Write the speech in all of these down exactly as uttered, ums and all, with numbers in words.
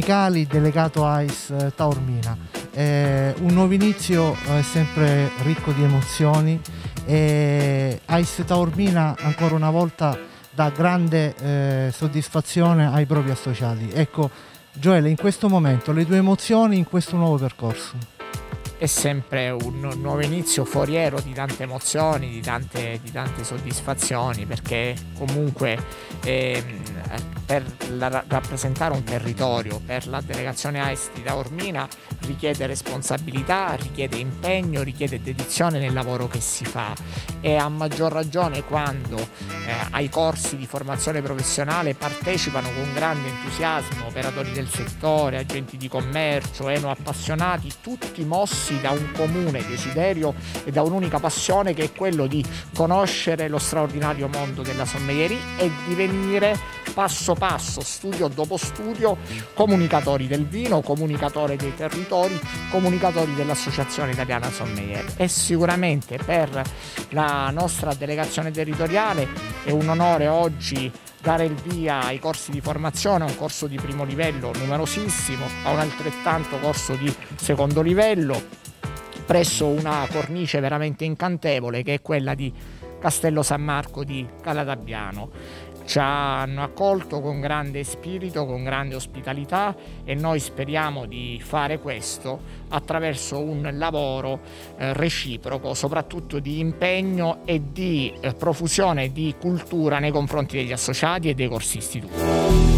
musicali delegato a Ais eh, Taormina. Eh, un nuovo inizio è eh, sempre ricco di emozioni e Ais Taormina ancora una volta dà grande eh, soddisfazione ai propri associati. Ecco, Gioele, in questo momento le tue emozioni in questo nuovo percorso? È sempre un nuovo inizio foriero di tante emozioni, di tante, di tante soddisfazioni, perché comunque ehm, per la, rappresentare un territorio per la delegazione Ais di Taormina richiede responsabilità, richiede impegno, richiede dedizione nel lavoro che si fa, e a maggior ragione quando eh, ai corsi di formazione professionale partecipano con grande entusiasmo operatori del settore, agenti di commercio, eno appassionati, tutti mossi da un comune desiderio e da un'unica passione, che è quello di conoscere lo straordinario mondo della sommelierie e divenire passo passo, studio dopo studio, comunicatori del vino, comunicatori dei territori, comunicatori dell'Associazione Italiana Sommelier. E sicuramente per la nostra delegazione territoriale è un onore oggi dare il via ai corsi di formazione, a un corso di primo livello numerosissimo, a un altrettanto corso di secondo livello, presso una cornice veramente incantevole che è quella di Castello San Marco di Calatabbiano. Ci hanno accolto con grande spirito, con grande ospitalità, e noi speriamo di fare questo attraverso un lavoro eh, reciproco, soprattutto di impegno e di eh, profusione di cultura nei confronti degli associati e dei corsisti tutti.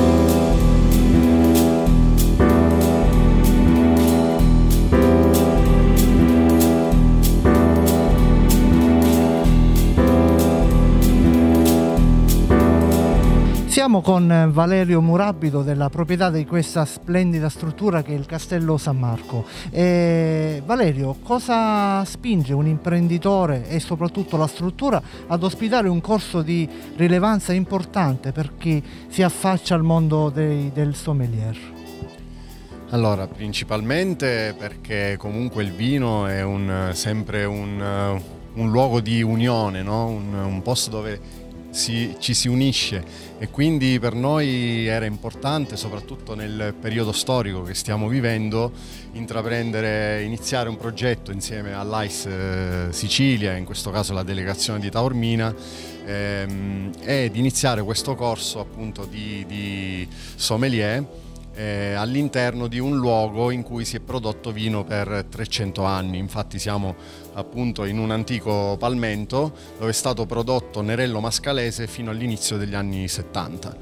Siamo con Valerio Murabido della proprietà di questa splendida struttura che è il Castello San Marco. E Valerio, cosa spinge un imprenditore e soprattutto la struttura ad ospitare un corso di rilevanza importante per chi si affaccia al mondo dei, del sommelier? Allora, principalmente perché comunque il vino è un, sempre un, un luogo di unione, no? un, un posto dove Si, ci si unisce, e quindi per noi era importante, soprattutto nel periodo storico che stiamo vivendo, intraprendere, iniziare un progetto insieme all'Ais eh, Sicilia, in questo caso la delegazione di Taormina, ehm, ed iniziare questo corso appunto di, di sommelier eh, all'interno di un luogo in cui si è prodotto vino per trecento anni. Infatti siamo appunto in un antico palmento dove è stato prodotto Nerello Mascalese fino all'inizio degli anni settanta.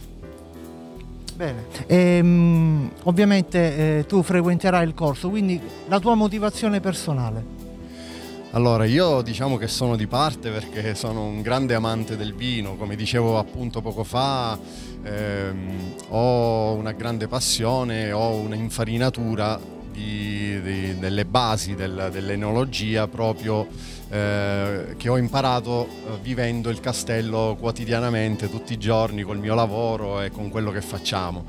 Bene, ehm, ovviamente eh, tu frequenterai il corso, quindi la tua motivazione personale? Allora, io diciamo che sono di parte perché sono un grande amante del vino, come dicevo appunto poco fa, ehm, ho una grande passione, ho un'infarinatura di, di, delle basi del, dell'enologia proprio eh, che ho imparato eh, vivendo il castello quotidianamente, tutti i giorni, col mio lavoro e con quello che facciamo.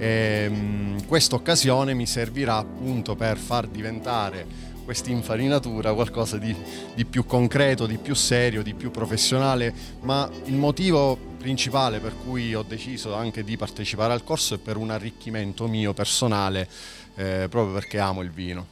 Questa occasione mi servirà appunto per far diventare questa infarinatura qualcosa di, di più concreto, di più serio, di più professionale, ma il motivo principale per cui ho deciso anche di partecipare al corso è per un arricchimento mio personale, eh, proprio perché amo il vino.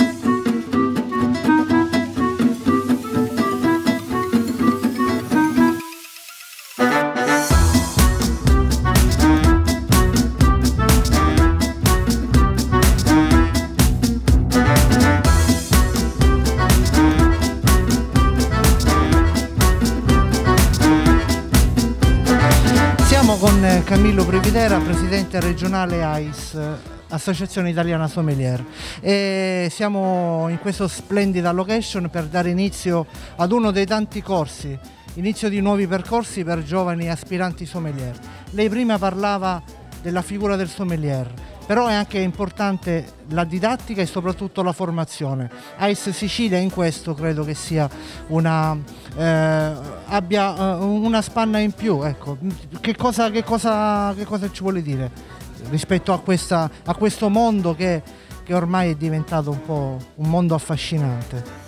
Con Camillo Previdera, presidente regionale Ais, Associazione Italiana Sommelier, e siamo in questa splendida location per dare inizio ad uno dei tanti corsi, inizio di nuovi percorsi per giovani aspiranti sommelier. Lei prima parlava della figura del sommelier, però è anche importante la didattica e soprattutto la formazione. Ais Sicilia in questo credo che sia una, eh, abbia uh, una spanna in più. Ecco. Che cosa, che cosa, che cosa ci vuole dire rispetto a, questa, a questo mondo che, che ormai è diventato un po' un mondo affascinante?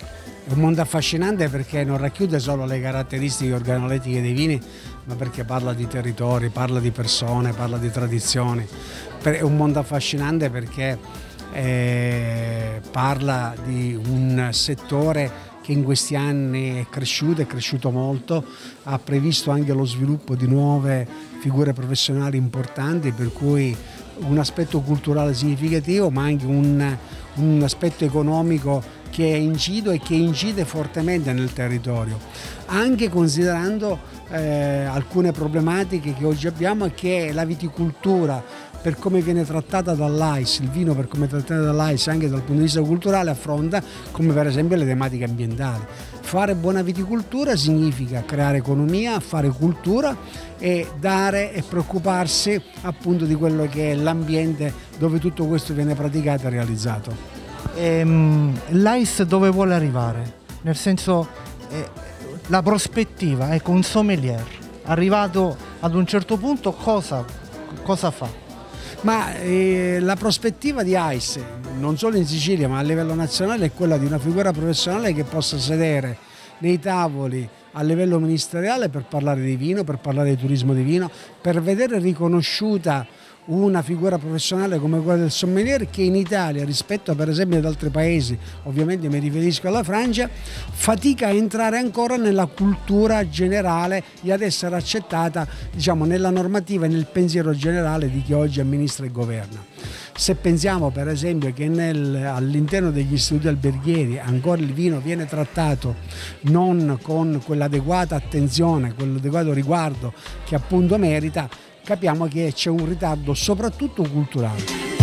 È un mondo affascinante perché non racchiude solo le caratteristiche organolettiche dei vini, ma perché parla di territori, parla di persone, parla di tradizioni. È un mondo affascinante perché eh, parla di un settore che in questi anni è cresciuto, è cresciuto molto, ha previsto anche lo sviluppo di nuove figure professionali importanti, per cui un aspetto culturale significativo, ma anche un, un aspetto economico che incide e che incide fortemente nel territorio, anche considerando eh, alcune problematiche che oggi abbiamo, e che la viticoltura, per come viene trattata dall'A I S, il vino per come è trattato dall'A I S anche dal punto di vista culturale, affronta, come per esempio le tematiche ambientali. Fare buona viticoltura significa creare economia, fare cultura e dare e preoccuparsi appunto di quello che è l'ambiente dove tutto questo viene praticato e realizzato. Ehm, L'A I S dove vuole arrivare? Nel senso, eh, la prospettiva, ecco, un sommelier arrivato ad un certo punto cosa, cosa fa? Ma eh, la prospettiva di A I S, non solo in Sicilia ma a livello nazionale, è quella di una figura professionale che possa sedere nei tavoli a livello ministeriale per parlare di vino, per parlare di turismo di vino, per vedere riconosciuta una figura professionale come quella del sommelier, che in Italia, rispetto per esempio ad altri paesi, ovviamente mi riferisco alla Francia, fatica a entrare ancora nella cultura generale e ad essere accettata, diciamo, nella normativa e nel pensiero generale di chi oggi amministra e governa. Se pensiamo per esempio che all'interno degli istituti alberghieri ancora il vino viene trattato non con quell'adeguata attenzione, quell'adeguato riguardo che appunto merita, capiamo che c'è un ritardo soprattutto culturale.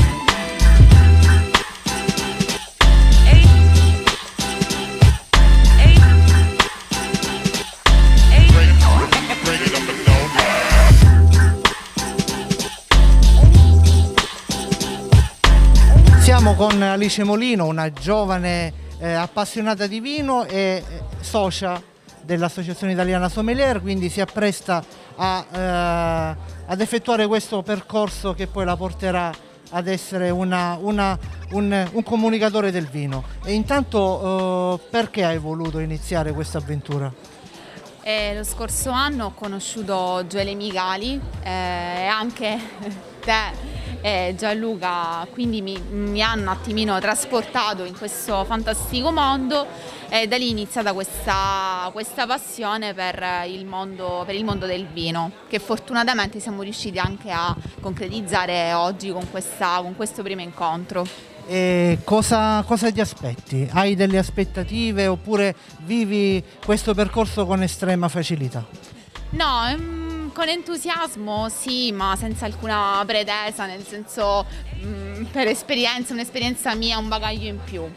Siamo con Alice Molino, una giovane eh, appassionata di vino e socia dell'Associazione Italiana Sommelier, quindi si appresta a, eh, ad effettuare questo percorso che poi la porterà ad essere una, una, un, un comunicatore del vino. E intanto eh, perché hai voluto iniziare questa avventura? Eh, lo scorso anno ho conosciuto Gioele Migali e eh, anche te e Gianluca, quindi mi, mi hanno un attimino trasportato in questo fantastico mondo, e da lì è iniziata questa, questa passione per il, mondo, per il mondo del vino, che fortunatamente siamo riusciti anche a concretizzare oggi con, questa, con questo primo incontro. E cosa, cosa ti aspetti? Hai delle aspettative oppure vivi questo percorso con estrema facilità? No, ehm, con entusiasmo sì, ma senza alcuna pretesa, nel senso mh, per esperienza, un'esperienza mia, un bagaglio in più.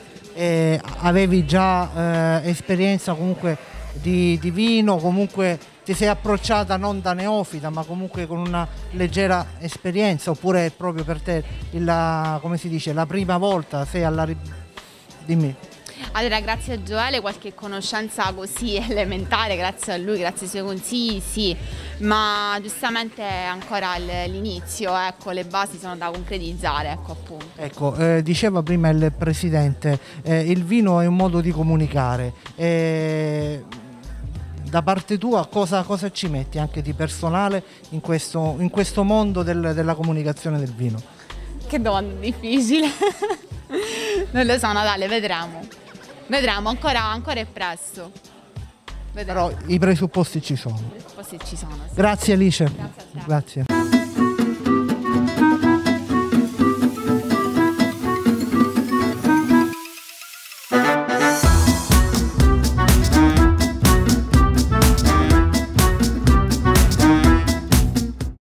E avevi già eh, esperienza comunque di, di vino, comunque ti sei approcciata non da neofita ma comunque con una leggera esperienza, oppure è proprio per te la, come si dice, la prima volta, sei alla... Dimmi. Allora, grazie a Gioele qualche conoscenza così elementare, grazie a lui, grazie ai suoi consigli, sì, ma giustamente è ancora l'inizio, ecco, le basi sono da concretizzare, ecco appunto. Ecco, eh, diceva prima il Presidente, eh, il vino è un modo di comunicare. Eh, da parte tua cosa, cosa ci metti anche di personale in questo, in questo mondo del, della comunicazione del vino? Che domanda difficile. Non lo so, Natale, vedremo. Vedremo, ancora, ancora è presto. Vedremo. Però i presupposti ci sono. I presupposti ci sono. Sì. Grazie Alice. Grazie a te. Grazie.